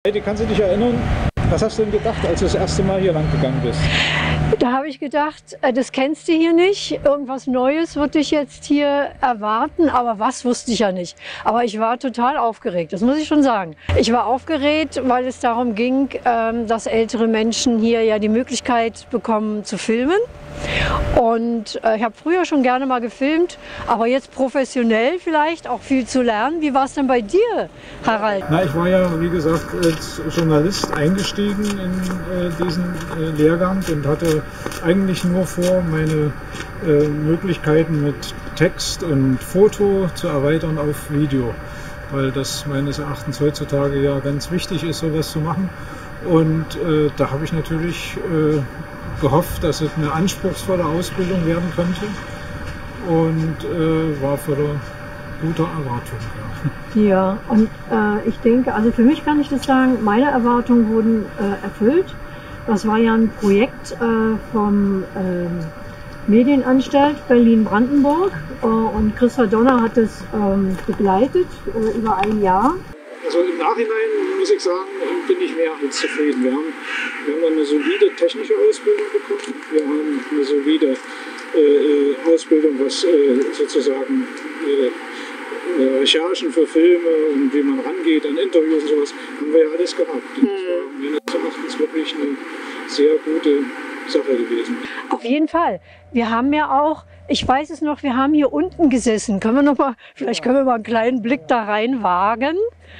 Heidi, kannst du dich erinnern, was hast du denn gedacht, als du das erste Mal hier lang gegangen bist? Da habe ich gedacht, das kennst du hier nicht. Irgendwas Neues wird dich jetzt hier erwarten. Aber was, wusste ich ja nicht. Aber ich war total aufgeregt, das muss ich schon sagen. Ich war aufgeregt, weil es darum ging, dass ältere Menschen hier ja die Möglichkeit bekommen zu filmen. Und ich habe früher schon gerne mal gefilmt, aber jetzt professionell vielleicht auch viel zu lernen. Wie war es denn bei dir, Harald? Na, ich war ja, wie gesagt, als Journalist eingestiegen in diesen Lehrgang und hatte eigentlich nur vor, meine Möglichkeiten mit Text und Foto zu erweitern auf Video, weil das meines Erachtens heutzutage ja ganz wichtig ist, sowas zu machen. Und da habe ich natürlich gehofft, dass es eine anspruchsvolle Ausbildung werden könnte und war voller guter Erwartung. Ja, und ich denke, also für mich kann ich das sagen, meine Erwartungen wurden erfüllt. Das war ja ein Projekt vom Medienanstalt Berlin-Brandenburg und Christa Donner hat es begleitet über ein Jahr. Also im Nachhinein muss ich sagen, bin ich mehr als zufrieden. Wir haben eine solide technische Ausbildung bekommen. Wir haben eine solide Ausbildung, was sozusagen Recherchen für Filme und wie man rangeht an Interviews und sowas, haben wir ja alles gehabt. Das war meines Erachtens wirklich eine sehr gute Sache gewesen. Auf jeden Fall. Wir haben ja auch, ich weiß es noch, wir haben hier unten gesessen. Können wir noch mal, vielleicht können wir mal einen kleinen Blick da rein wagen.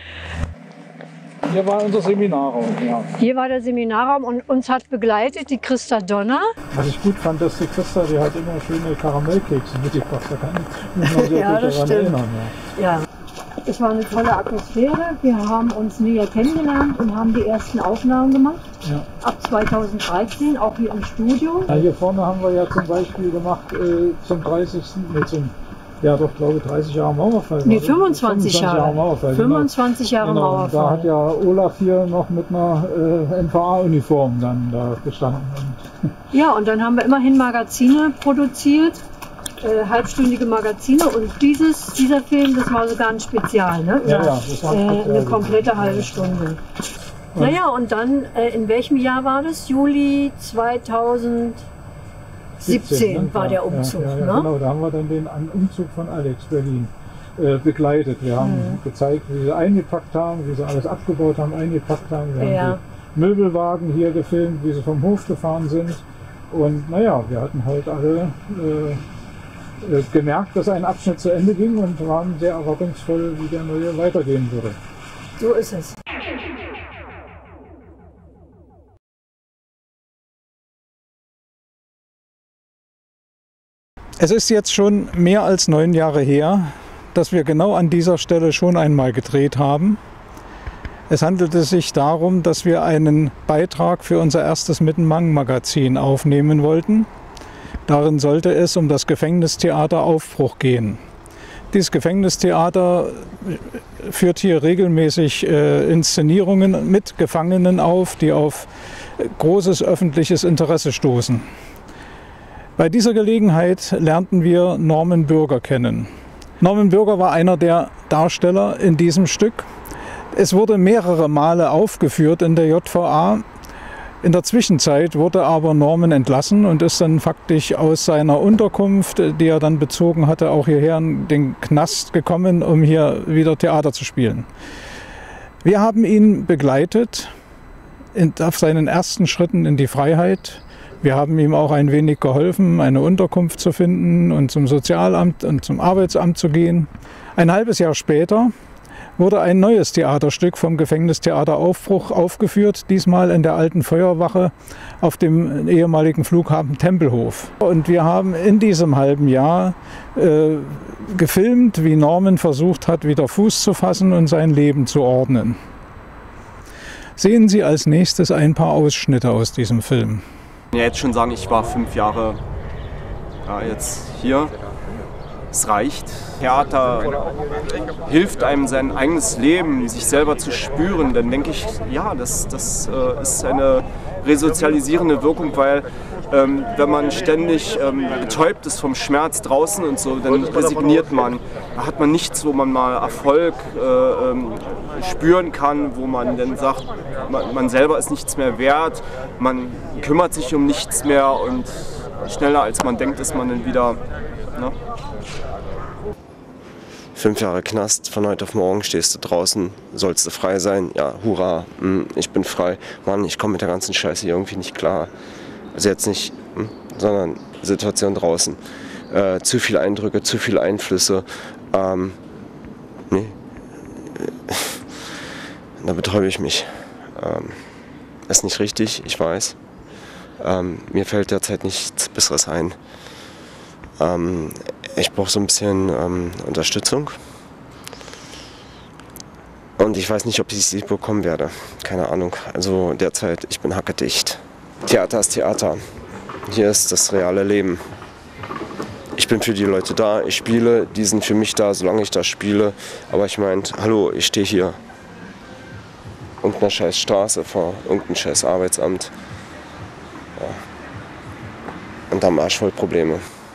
Hier war unser Seminarraum, ja. Hier war der Seminarraum und uns hat begleitet die Christa Donner. Was ich gut fand, dass die Christa, die hat immer schöne Karamellkekse mitgebracht. Da kann ich mich noch sehr Ja, gut das daran stimmt. erinnern. Ja. Es war eine tolle Atmosphäre. Wir haben uns näher kennengelernt und haben die ersten Aufnahmen gemacht. Ja. Ab 2013, auch hier im Studio. Ja, hier vorne haben wir ja zum Beispiel gemacht zum 30. Ja, doch, glaube ich, 30 Jahre Mauerfall. Nee, 25 Jahre. Mauerfall. 25 Jahre Genau. Mauerfall. Da hat ja Olaf hier noch mit einer NVA-Uniform dann da gestanden. Ja, und dann haben wir immerhin Magazine produziert, halbstündige Magazine. Und dieser Film, das war sogar ein Spezial, ne? Ja, das war ein Spezial. Eine komplette halbe Stunde. Naja, und dann, in welchem Jahr war das? Juli 2017 ne? war der Umzug, ja, ne? Genau, da haben wir dann den Umzug von Alex Berlin begleitet. Wir haben gezeigt, wie sie eingepackt haben, wie sie alles abgebaut haben, eingepackt haben. Wir haben die Möbelwagen hier gefilmt, wie sie vom Hof gefahren sind. Und naja, wir hatten halt alle gemerkt, dass ein Abschnitt zu Ende ging und waren sehr erwartungsvoll, wie der neue weitergehen würde. So ist es. Es ist jetzt schon mehr als 9 Jahre her, dass wir genau an dieser Stelle schon einmal gedreht haben. Es handelte sich darum, dass wir einen Beitrag für unser erstes Mittenmang-Magazin aufnehmen wollten. Darin sollte es um das Gefängnistheater Aufbruch gehen. Dieses Gefängnistheater führt hier regelmäßig Inszenierungen mit Gefangenen auf, die auf großes öffentliches Interesse stoßen. Bei dieser Gelegenheit lernten wir Norman Bürger kennen. Norman Bürger war einer der Darsteller in diesem Stück. Es wurde mehrere Male aufgeführt in der JVA. In der Zwischenzeit wurde aber Norman entlassen und ist dann faktisch aus seiner Unterkunft, die er dann bezogen hatte, auch hierher in den Knast gekommen, um hier wieder Theater zu spielen. Wir haben ihn begleitet auf seinen ersten Schritten in die Freiheit. Wir haben ihm auch ein wenig geholfen, eine Unterkunft zu finden und zum Sozialamt und zum Arbeitsamt zu gehen. Ein halbes Jahr später wurde ein neues Theaterstück vom Gefängnistheater Aufbruch aufgeführt, diesmal in der alten Feuerwache auf dem ehemaligen Flughafen Tempelhof. Und wir haben in diesem halben Jahr gefilmt, wie Norman versucht hat, wieder Fuß zu fassen und sein Leben zu ordnen. Sehen Sie als nächstes ein paar Ausschnitte aus diesem Film. Ich kann jetzt schon sagen, ich war 5 Jahre jetzt hier es reicht. Theater hilft einem, sein eigenes Leben, sich selber zu spüren. Dann denke ich, ja, das ist eine resozialisierende Wirkung, weil wenn man ständig betäubt ist vom Schmerz draußen und so, dann resigniert man. Da hat man nichts, wo man mal Erfolg spüren kann, wo man dann sagt, man selber ist nichts mehr wert, man kümmert sich um nichts mehr und schneller als man denkt, ist man dann wieder... Ne? 5 Jahre Knast, von heute auf morgen stehst du draußen, sollst du frei sein, ja, hurra, ich bin frei. Mann, ich komme mit der ganzen Scheiße hier irgendwie nicht klar. Also jetzt nicht, sondern Situation draußen. Zu viele Eindrücke, zu viele Einflüsse. Nee. Da betäube ich mich. Ist nicht richtig, ich weiß. Mir fällt derzeit nichts Besseres ein. Ich brauche so ein bisschen Unterstützung. Und ich weiß nicht, ob ich sie bekommen werde. Keine Ahnung. Also derzeit, ich bin hackedicht. Theater ist Theater. Hier ist das reale Leben. Ich bin für die Leute da, ich spiele, die sind für mich da, solange ich da spiele. Aber ich meine, hallo, ich stehe hier. Irgendeiner scheiß Straße vor, irgendein scheiß Arbeitsamt. Ja. Und am Arsch voll Probleme.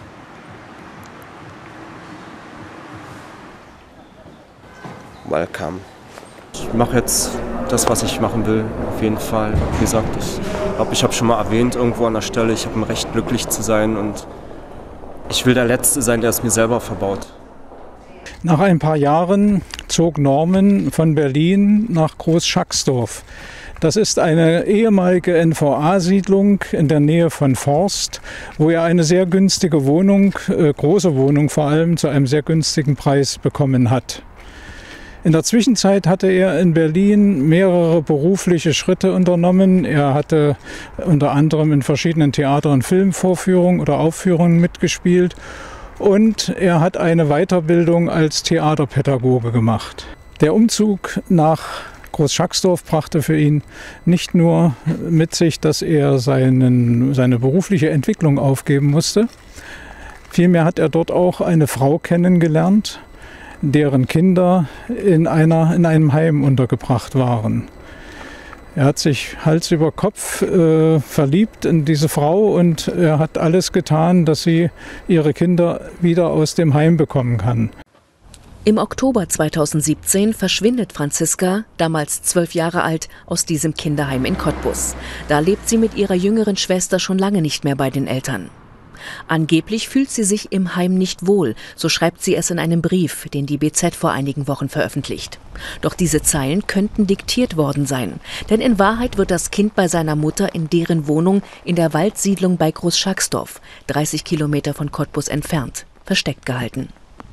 Welcome. Ich mache jetzt das, was ich machen will, auf jeden Fall. Wie gesagt, ich glaube, ich habe schon mal erwähnt irgendwo an der Stelle, ich habe ein Recht, glücklich zu sein und ich will der Letzte sein, der es mir selber verbaut. Nach ein paar Jahren zog Norman von Berlin nach Großschacksdorf. Das ist eine ehemalige NVA-Siedlung in der Nähe von Forst, wo er eine sehr günstige Wohnung, große Wohnung vor allem, zu einem sehr günstigen Preis bekommen hat. In der Zwischenzeit hatte er in Berlin mehrere berufliche Schritte unternommen. Er hatte unter anderem in verschiedenen Theater- und Filmvorführungen oder Aufführungen mitgespielt. Und er hat eine Weiterbildung als Theaterpädagoge gemacht. Der Umzug nach Großschacksdorf brachte für ihn nicht nur mit sich, dass er seine berufliche Entwicklung aufgeben musste. Vielmehr hat er dort auch eine Frau kennengelernt, deren Kinder in einem Heim untergebracht waren. Er hat sich Hals über Kopf verliebt in diese Frau und er hat alles getan, dass sie ihre Kinder wieder aus dem Heim bekommen kann. Im Oktober 2017 verschwindet Franziska, damals 12 Jahre alt, aus diesem Kinderheim in Cottbus. Da lebt sie mit ihrer jüngeren Schwester schon lange nicht mehr bei den Eltern. Angeblich fühlt sie sich im Heim nicht wohl, so schreibt sie es in einem Brief, den die BZ vor einigen Wochen veröffentlicht. Doch diese Zeilen könnten diktiert worden sein, denn in Wahrheit wird das Kind bei seiner Mutter in deren Wohnung in der Waldsiedlung bei Großschacksdorf, 30 Kilometer von Cottbus entfernt, versteckt gehalten.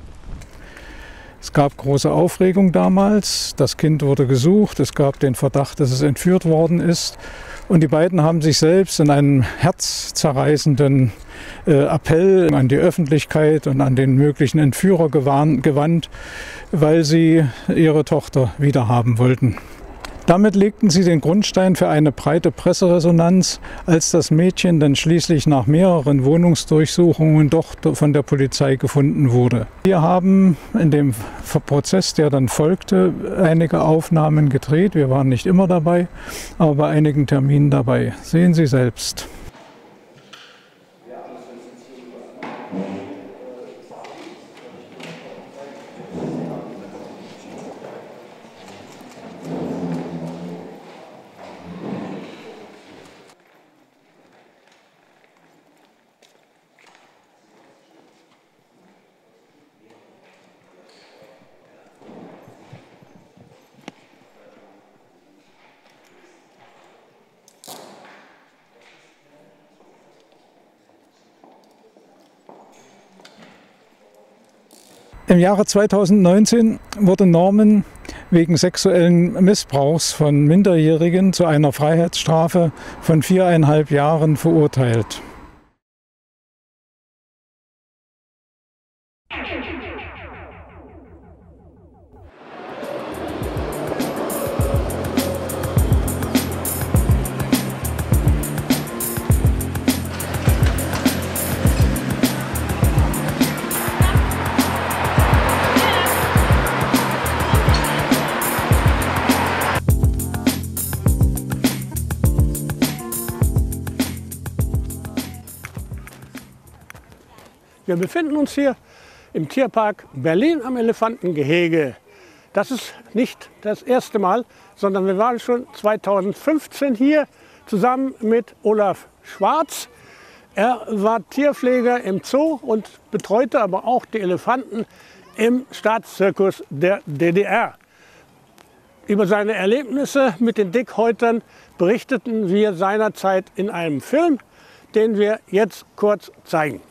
Es gab große Aufregung damals, das Kind wurde gesucht, es gab den Verdacht, dass es entführt worden ist. Und die beiden haben sich selbst in einem herzzerreißenden Appell an die Öffentlichkeit und an den möglichen Entführer gewandt, weil sie ihre Tochter wiederhaben wollten. Damit legten sie den Grundstein für eine breite Presseresonanz, als das Mädchen dann schließlich nach mehreren Wohnungsdurchsuchungen doch von der Polizei gefunden wurde. Wir haben in dem Prozess, der dann folgte, einige Aufnahmen gedreht. Wir waren nicht immer dabei, aber bei einigen Terminen dabei. Sehen Sie selbst. Im Jahre 2019 wurde Norman wegen sexuellen Missbrauchs von Minderjährigen zu einer Freiheitsstrafe von 4,5 Jahren verurteilt. Wir befinden uns hier im Tierpark Berlin am Elefantengehege. Das ist nicht das erste Mal, sondern wir waren schon 2015 hier zusammen mit Olaf Schwarz. Er war Tierpfleger im Zoo und betreute aber auch die Elefanten im Staatszirkus der DDR. Über seine Erlebnisse mit den Dickhäutern berichteten wir seinerzeit in einem Film, den wir jetzt kurz zeigen.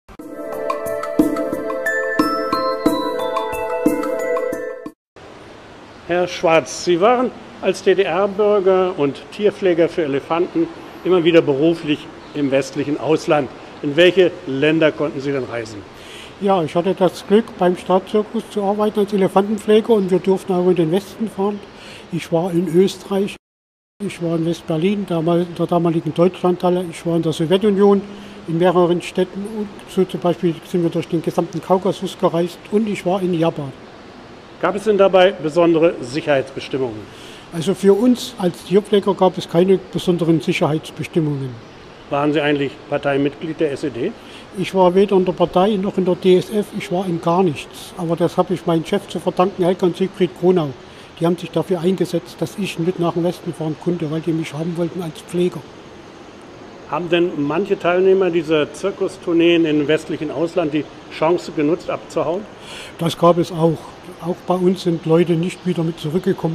Herr Schwarz, Sie waren als DDR-Bürger und Tierpfleger für Elefanten immer wieder beruflich im westlichen Ausland. In welche Länder konnten Sie denn reisen? Ja, ich hatte das Glück, beim Staatszirkus zu arbeiten als Elefantenpfleger und wir durften auch in den Westen fahren. Ich war in Österreich, ich war in West-Berlin, in der damaligen Deutschlandhalle, ich war in der Sowjetunion, in mehreren Städten und so zum Beispiel sind wir durch den gesamten Kaukasus gereist und ich war in Japan. Gab es denn dabei besondere Sicherheitsbestimmungen? Also für uns als Tierpfleger gab es keine besonderen Sicherheitsbestimmungen. Waren Sie eigentlich Parteimitglied der SED? Ich war weder in der Partei noch in der DSF, ich war in gar nichts. Aber das habe ich meinem Chef zu verdanken, Helga und Siegfried Kronau. Die haben sich dafür eingesetzt, dass ich mit nach dem Westen fahren konnte, weil die mich haben wollten als Pfleger. Haben denn manche Teilnehmer dieser Zirkustourneen im westlichen Ausland die Chance genutzt, abzuhauen? Das gab es auch. Auch bei uns sind Leute nicht wieder mit zurückgekommen.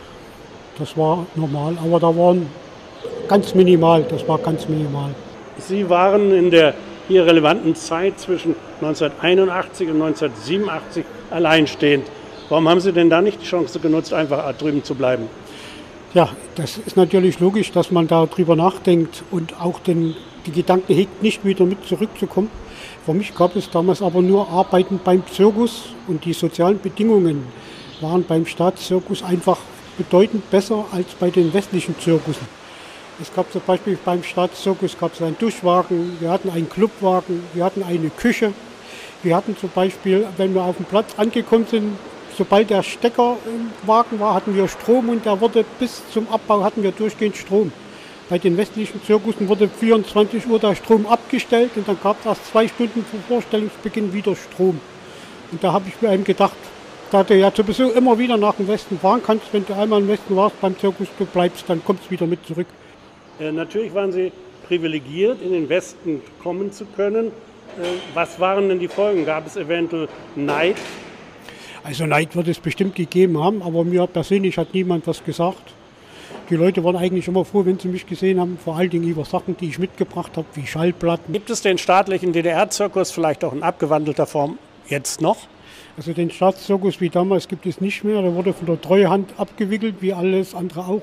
Das war normal, aber da waren ganz minimal, das war ganz minimal. Sie waren in der hier relevanten Zeit zwischen 1981 und 1987 alleinstehend. Warum haben Sie denn da nicht die Chance genutzt, einfach drüben zu bleiben? Ja, das ist natürlich logisch, dass man darüber nachdenkt und auch die Gedanken hegt, nicht wieder mit zurückzukommen. Für mich gab es damals aber nur Arbeiten beim Zirkus und die sozialen Bedingungen waren beim Staatszirkus einfach bedeutend besser als bei den westlichen Zirkussen. Es gab zum Beispiel beim Staatszirkus einen Duschwagen, wir hatten einen Clubwagen, wir hatten eine Küche. Wir hatten zum Beispiel, wenn wir auf dem Platz angekommen sind, sobald der Stecker im Wagen war, hatten wir Strom und der wurde bis zum Abbau hatten wir durchgehend Strom. Bei den westlichen Zirkussen wurde 24 Uhr der Strom abgestellt und dann gab es erst 2 Stunden vor Vorstellungsbeginn wieder Strom. Und da habe ich mir eben gedacht, da du ja sowieso immer wieder nach dem Westen fahren kannst, wenn du einmal im Westen warst beim Zirkus, du bleibst, dann kommst du wieder mit zurück. Natürlich waren Sie privilegiert, in den Westen kommen zu können. Was waren denn die Folgen? Gab es eventuell Neid? Also Neid wird es bestimmt gegeben haben, aber mir persönlich hat niemand was gesagt. Die Leute waren eigentlich immer froh, wenn sie mich gesehen haben, vor allen Dingen über Sachen, die ich mitgebracht habe, wie Schallplatten. Gibt es den staatlichen DDR-Zirkus vielleicht auch in abgewandelter Form jetzt noch? Also den Staatszirkus wie damals gibt es nicht mehr, der wurde von der Treuhand abgewickelt, wie alles andere auch.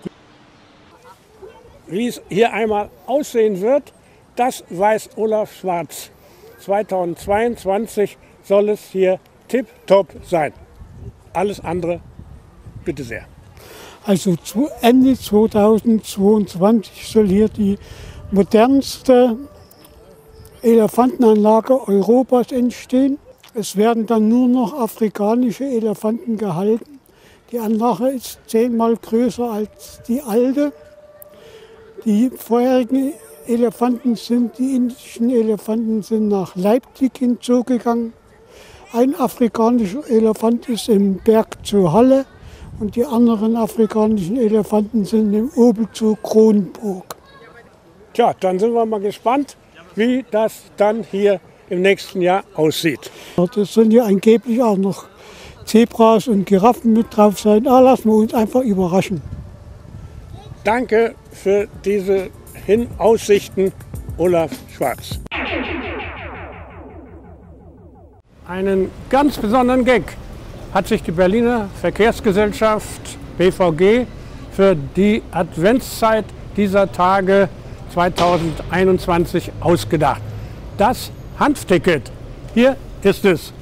Wie es hier einmal aussehen wird, das weiß Olaf Schwarz. 2022 soll es hier tipptopp sein. Alles andere, bitte sehr. Also zu Ende 2022 soll hier die modernste Elefantenanlage Europas entstehen. Es werden dann nur noch afrikanische Elefanten gehalten. Die Anlage ist 10-mal größer als die alte. Die vorherigen Elefanten die indischen Elefanten sind nach Leipzig hinzugegangen. Ein afrikanischer Elefant ist im Berg zu Halle und die anderen afrikanischen Elefanten sind im Obelzoo Kronburg. Tja, dann sind wir mal gespannt, wie das dann hier im nächsten Jahr aussieht. Es sollen ja angeblich auch noch Zebras und Giraffen mit drauf sein. Lassen wir uns einfach überraschen. Danke für diese Aussichten, Olaf Schwarz. Einen ganz besonderen Gag hat sich die Berliner Verkehrsgesellschaft BVG für die Adventszeit dieser Tage 2021 ausgedacht. Das Hanfticket. Hier ist es.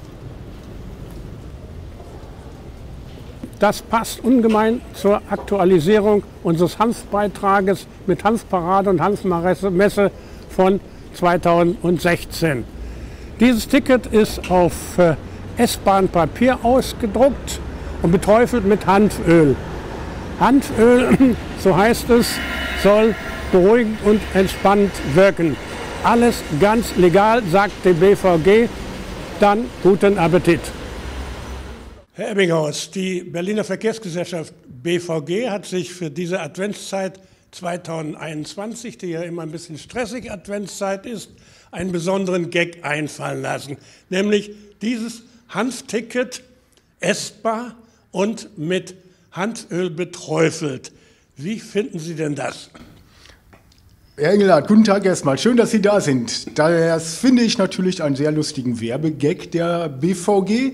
Das passt ungemein zur Aktualisierung unseres Hanfbeitrages mit Hanfparade und Hanfmesse von 2016. Dieses Ticket ist auf S-Bahn-Papier ausgedruckt und beträufelt mit Hanföl. Hanföl, so heißt es, soll beruhigend und entspannt wirken. Alles ganz legal, sagt die BVG. Dann guten Appetit. Herr Ebbinghaus, die Berliner Verkehrsgesellschaft BVG hat sich für diese Adventszeit 2021, die ja immer ein bisschen stressig Adventszeit ist, einen besonderen Gag einfallen lassen, nämlich dieses Hanfticket essbar und mit Hanföl beträufelt. Wie finden Sie denn das? Herr Engelhardt, guten Tag erstmal. Schön, dass Sie da sind. Das finde ich natürlich einen sehr lustigen Werbegag der BVG.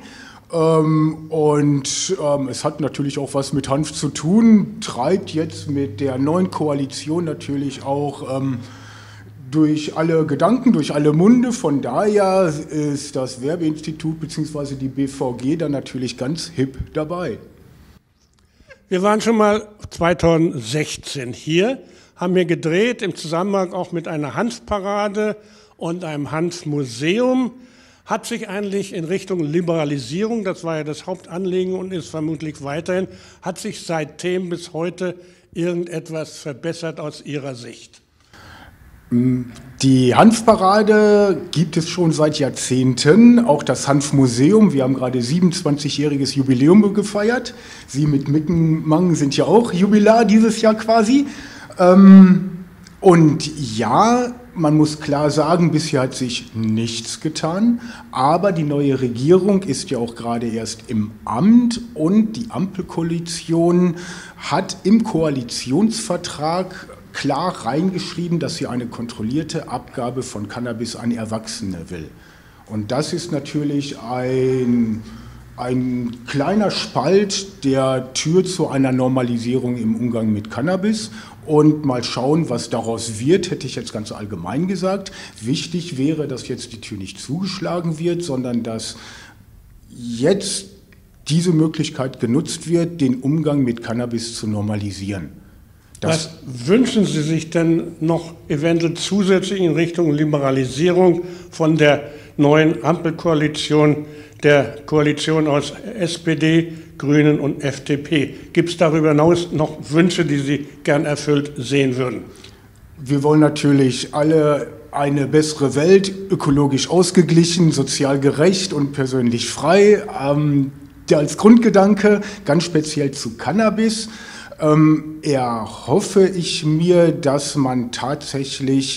Es hat natürlich auch was mit Hanf zu tun, treibt jetzt mit der neuen Koalition natürlich auch durch alle Gedanken, durch alle Munde. Von daher ist das Werbeinstitut bzw. die BVG dann natürlich ganz hip dabei. Wir waren schon mal 2016 hier, haben hier gedreht im Zusammenhang auch mit einer Hanfparade und einem Hanfmuseum. Hat sich eigentlich in Richtung Liberalisierung, das war ja das Hauptanliegen und ist vermutlich weiterhin, hat sich seitdem bis heute irgendetwas verbessert aus Ihrer Sicht? Die Hanfparade gibt es schon seit Jahrzehnten, auch das Hanfmuseum. Wir haben gerade 27-jähriges Jubiläum gefeiert. Sie mit Mickenmann sind ja auch Jubilar dieses Jahr quasi. Und ja, man muss klar sagen, bisher hat sich nichts getan, aber die neue Regierung ist ja auch gerade erst im Amt und die Ampelkoalition hat im Koalitionsvertrag klar reingeschrieben, dass sie eine kontrollierte Abgabe von Cannabis an Erwachsene will. Und das ist natürlich ein kleiner Spalt der Tür zu einer Normalisierung im Umgang mit Cannabis. Und mal schauen, was daraus wird, hätte ich jetzt ganz allgemein gesagt. Wichtig wäre, dass jetzt die Tür nicht zugeschlagen wird, sondern dass jetzt diese Möglichkeit genutzt wird, den Umgang mit Cannabis zu normalisieren. Was wünschen Sie sich denn noch eventuell zusätzlich in Richtung Liberalisierung von der neuen Ampelkoalition, der Koalition aus SPD, Grünen und FDP? Gibt es darüber hinaus noch Wünsche, die Sie gern erfüllt sehen würden? Wir wollen natürlich alle eine bessere Welt, ökologisch ausgeglichen, sozial gerecht und persönlich frei. Als Grundgedanke ganz speziell zu Cannabis erhoffe ich mir, dass man tatsächlich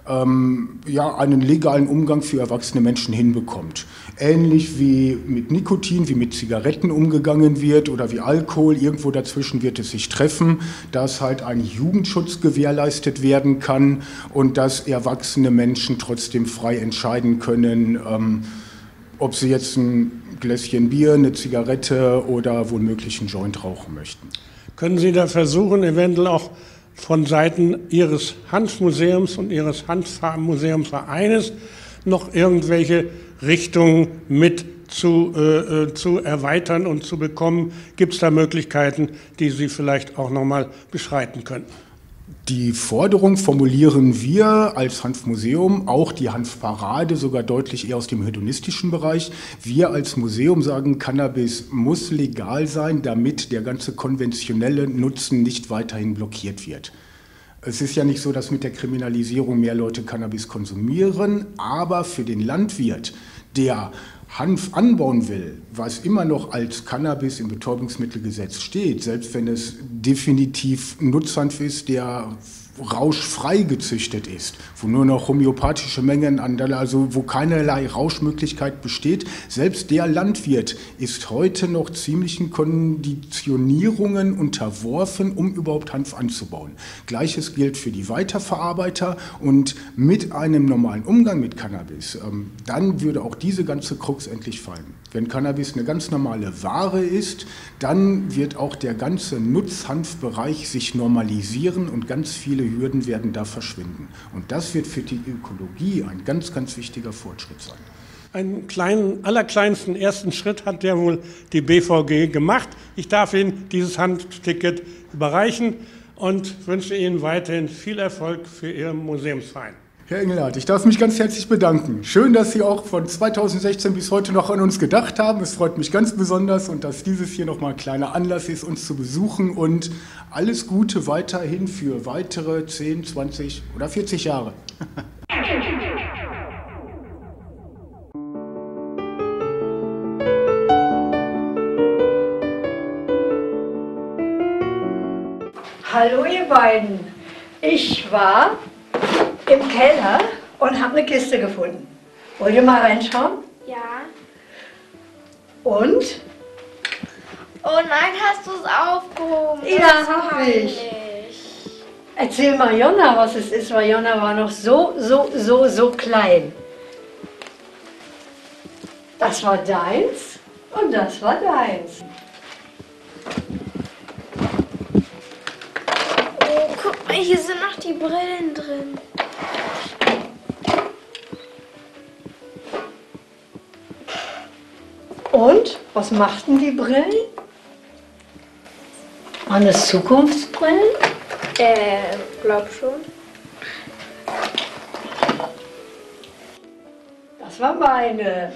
einen legalen Umgang für erwachsene Menschen hinbekommt. Ähnlich wie mit Nikotin, wie mit Zigaretten umgegangen wird oder wie Alkohol, irgendwo dazwischen wird es sich treffen, dass halt ein Jugendschutz gewährleistet werden kann und dass erwachsene Menschen trotzdem frei entscheiden können, ob sie jetzt ein Gläschen Bier, eine Zigarette oder womöglich einen Joint rauchen möchten. Können Sie da versuchen, eventuell auch von Seiten Ihres Hanfmuseums und Ihres Hanfmuseumvereines noch irgendwelche Richtungen mit zu erweitern und zu bekommen? Gibt es da Möglichkeiten, die Sie vielleicht auch noch mal beschreiten könnten? Die Forderung formulieren wir als Hanfmuseum, auch die Hanfparade, sogar deutlich eher aus dem hedonistischen Bereich. Wir als Museum sagen, Cannabis muss legal sein, damit der ganze konventionelle Nutzen nicht weiterhin blockiert wird. Es ist ja nicht so, dass mit der Kriminalisierung mehr Leute Cannabis konsumieren, aber für den Landwirt, der Hanf anbauen will, was immer noch als Cannabis im Betäubungsmittelgesetz steht, selbst wenn es definitiv Nutzhanf ist, der rauschfrei gezüchtet ist, wo nur noch homöopathische Mengen also wo keinerlei Rauschmöglichkeit besteht, selbst der Landwirt ist heute noch ziemlichen Konditionierungen unterworfen, um überhaupt Hanf anzubauen. Gleiches gilt für die Weiterverarbeiter und mit einem normalen Umgang mit Cannabis, dann würde auch diese ganze Krux endlich fallen. Wenn Cannabis eine ganz normale Ware ist, dann wird auch der ganze Nutzhanfbereich sich normalisieren und ganz viele Hürden werden da verschwinden. Und das wird für die Ökologie ein ganz, ganz wichtiger Fortschritt sein. Einen allerkleinsten ersten Schritt hat ja wohl die BVG gemacht. Ich darf Ihnen dieses Hanfticket überreichen und wünsche Ihnen weiterhin viel Erfolg für Ihren Museumsverein. Herr Engelhardt, ich darf mich ganz herzlich bedanken. Schön, dass Sie auch von 2016 bis heute noch an uns gedacht haben. Es freut mich ganz besonders und dass dieses hier nochmal ein kleiner Anlass ist, uns zu besuchen. Und alles Gute weiterhin für weitere 10, 20 oder 40 Jahre. ihr beiden, ich war im Keller und habe eine Kiste gefunden. Wollt ihr mal reinschauen? Ja. Und? Oh nein, hast du es aufgehoben? Ja, hab ich. Erzähl mal Jonna, was es ist, weil Jonna war noch so klein. Das war deins und das war deins. Oh, guck mal, hier sind noch die Brillen drin. Und? Was machten die Brillen? Waren das Zukunftsbrillen? Glaub schon. Das war meine.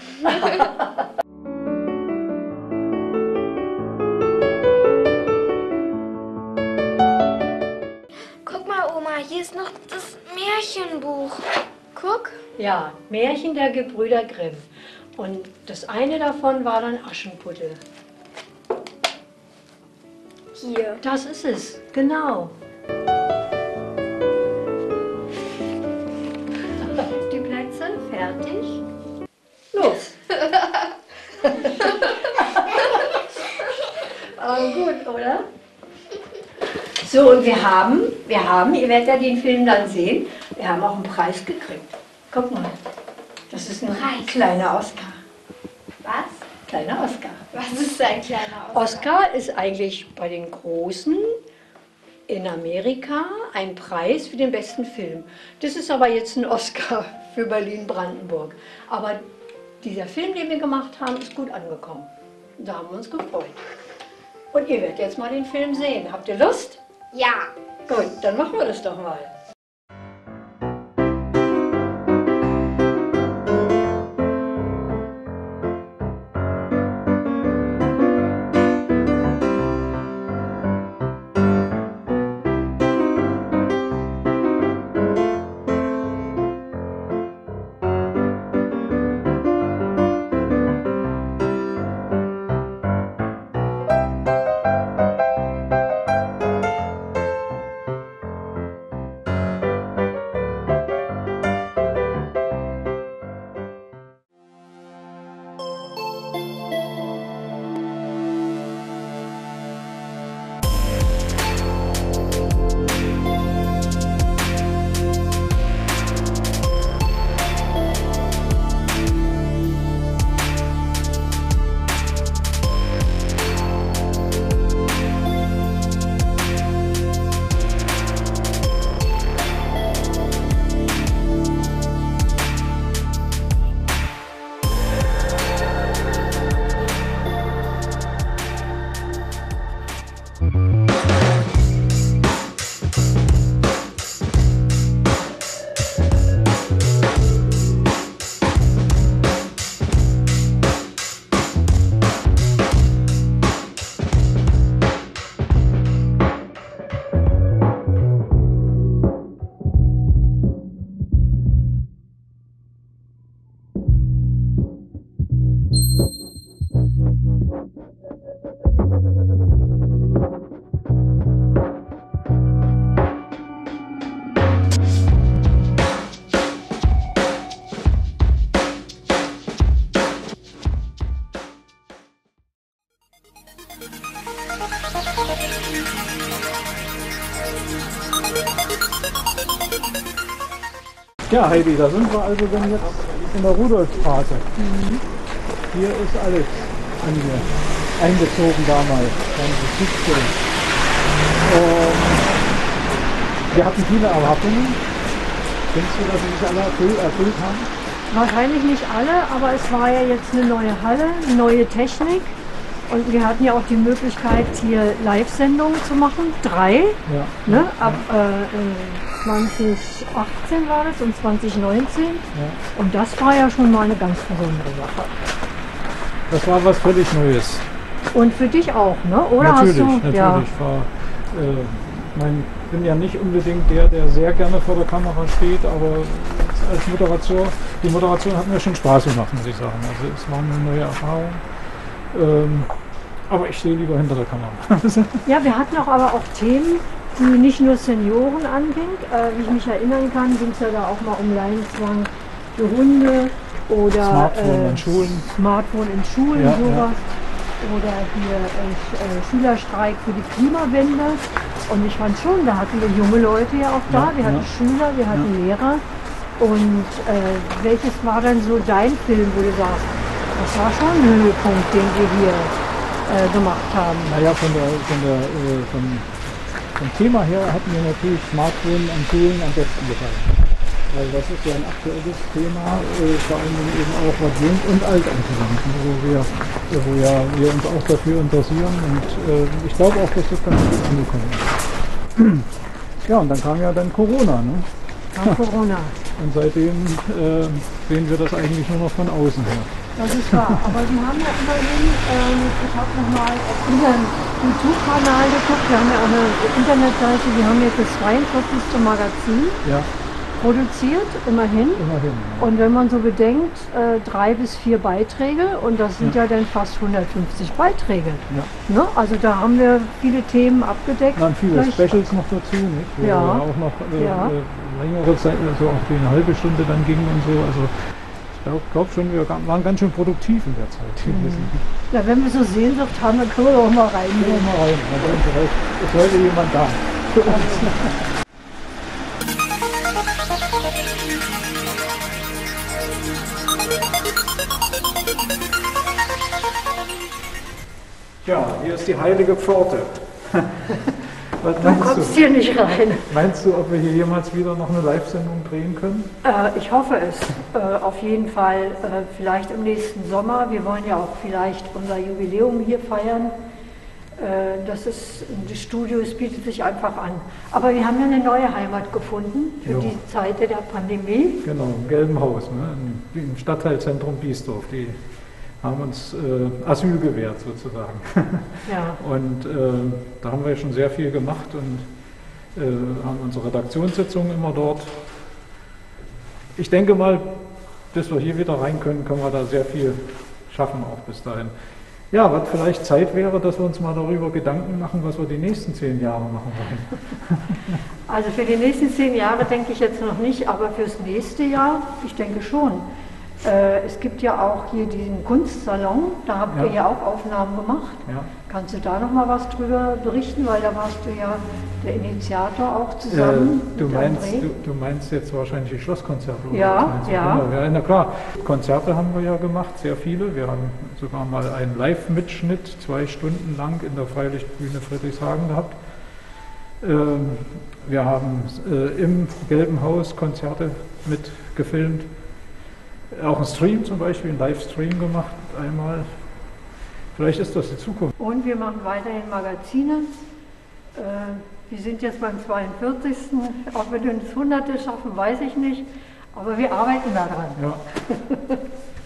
Guck mal, Oma, hier ist noch das Märchenbuch. Guck. Ja, Märchen der Gebrüder Grimm. Und das eine davon war dann Aschenputtel. Hier. Das ist es, genau. Die Plätze, fertig. Los. Aber gut, oder? So, und wir haben, ihr werdet ja den Film dann sehen, wir haben auch einen Preis gekriegt. Guck mal, das ist ein kleiner Oscar. Was? Kleiner Oscar. Was ist ein kleiner Oscar? Oscar ist eigentlich bei den Großen in Amerika ein Preis für den besten Film. Das ist aber jetzt ein Oscar für Berlin-Brandenburg. Aber dieser Film, den wir gemacht haben, ist gut angekommen. Da haben wir uns gefreut. Und ihr werdet jetzt mal den Film sehen. Habt ihr Lust? Ja. Gut, dann machen wir das doch mal. Ja, Heidi, da sind wir also dann jetzt in der Rudolfstraße. Hier ist alles eingezogen damals, ganze 17. Wir hatten viele Erwartungen. Denkst du, dass sie sich alle erfüllt haben? Wahrscheinlich nicht alle, aber es war ja jetzt eine neue Halle, neue Technik. Und wir hatten ja auch die Möglichkeit, hier Live-Sendungen zu machen. 3, ja. Ne? Ab 2018 war das und 2019. Ja. Und das war ja schon mal eine ganz besondere Sache. Das war was völlig Neues. Und für dich auch, ne? Oder natürlich, hast du? Natürlich, ja. Ich bin ja nicht unbedingt der sehr gerne vor der Kamera steht, aber als Moderator, die Moderation hat mir schon Spaß gemacht, muss ich sagen. Also es war eine neue Erfahrung. Aber ich stehe lieber hinter der Kamera. Ja, wir hatten aber auch Themen, die nicht nur Senioren anging. Wie ich mich erinnern kann, ging es ja da auch mal um Leinenzwang für Hunde oder Smartphone in Schulen, ja, sowas. Oder hier Schülerstreik für die Klimawende. Und ich fand schon, da hatten wir junge Leute ja auch da, wir hatten Schüler, wir hatten Lehrer. Und welches war dann so dein Film, wo du sagst, das war schon ein Höhepunkt, den wir hier gemacht haben? Naja, vom Thema her hatten wir natürlich Smartphone an Schulen am besten gefallen. Weil das ist ja ein aktuelles Thema, vor allem eben auch was Jung und Alt anzulangen, wo wir uns auch dafür interessieren. Und ich glaube auch, dass das ganz gut angekommen ist. Ja, und dann kam ja dann Corona. Ne? Corona. Und seitdem sehen wir das eigentlich nur noch von außen her. Das ist wahr. Aber wir haben ja immerhin, ich habe nochmal auf unseren YouTube-Kanal geguckt, wir haben ja auch eine Internetseite, wir haben jetzt das 42. Magazin produziert, immerhin. Und wenn man so bedenkt, 3 bis 4 Beiträge und das sind ja dann fast 150 Beiträge. Ja. Ne? Also da haben wir viele Themen abgedeckt. Dann viele Specials noch dazu, nicht? Wo wir auch noch längere Zeit, so auch eine halbe Stunde dann ging und so. Also ich glaube schon, wir waren ganz schön produktiv in der Zeit. Ja, wenn wir so Sehnsucht haben, dann können wir doch mal rein. Es ist heute jemand da für uns. Ja, hier ist die heilige Pforte. Du kommst hier nicht rein. Meinst du, ob wir hier jemals wieder noch eine Live-Sendung drehen können? Ich hoffe es. Auf jeden Fall vielleicht im nächsten Sommer. Wir wollen ja auch vielleicht unser Jubiläum hier feiern. Das Studio, es bietet sich einfach an. Aber wir haben ja eine neue Heimat gefunden für die Zeit der Pandemie. Genau, im Gelben Haus, ne? Im Stadtteilzentrum Biesdorf. Die haben uns Asyl gewährt sozusagen. Ja. Und da haben wir schon sehr viel gemacht und haben unsere Redaktionssitzungen immer dort. Ich denke mal, bis wir hier wieder rein können, können wir da sehr viel schaffen auch bis dahin. Ja, was vielleicht Zeit wäre, dass wir uns mal darüber Gedanken machen, was wir die nächsten 10 Jahre machen wollen. Also für die nächsten 10 Jahre denke ich jetzt noch nicht, aber fürs nächste Jahr, ich denke schon. Es gibt ja auch hier diesen Kunstsalon, da habt ihr ja auch Aufnahmen gemacht. Ja. Kannst du da noch mal was drüber berichten, weil da warst du ja der Initiator auch zusammen. Du meinst jetzt wahrscheinlich die Schlosskonzerte? Ja, ja. Genau. Ja, na klar, Konzerte haben wir ja gemacht, sehr viele. Wir haben sogar mal einen Live-Mitschnitt 2 Stunden lang in der Freilichtbühne Friedrichshagen gehabt. Wir haben im Gelben Haus Konzerte mitgefilmt. Auch einen Stream zum Beispiel, einen Livestream gemacht einmal. Vielleicht ist das die Zukunft. Und wir machen weiterhin Magazine. Wir sind jetzt beim 42. Ob wir das 100. schaffen, weiß ich nicht. Aber wir arbeiten daran. Ja.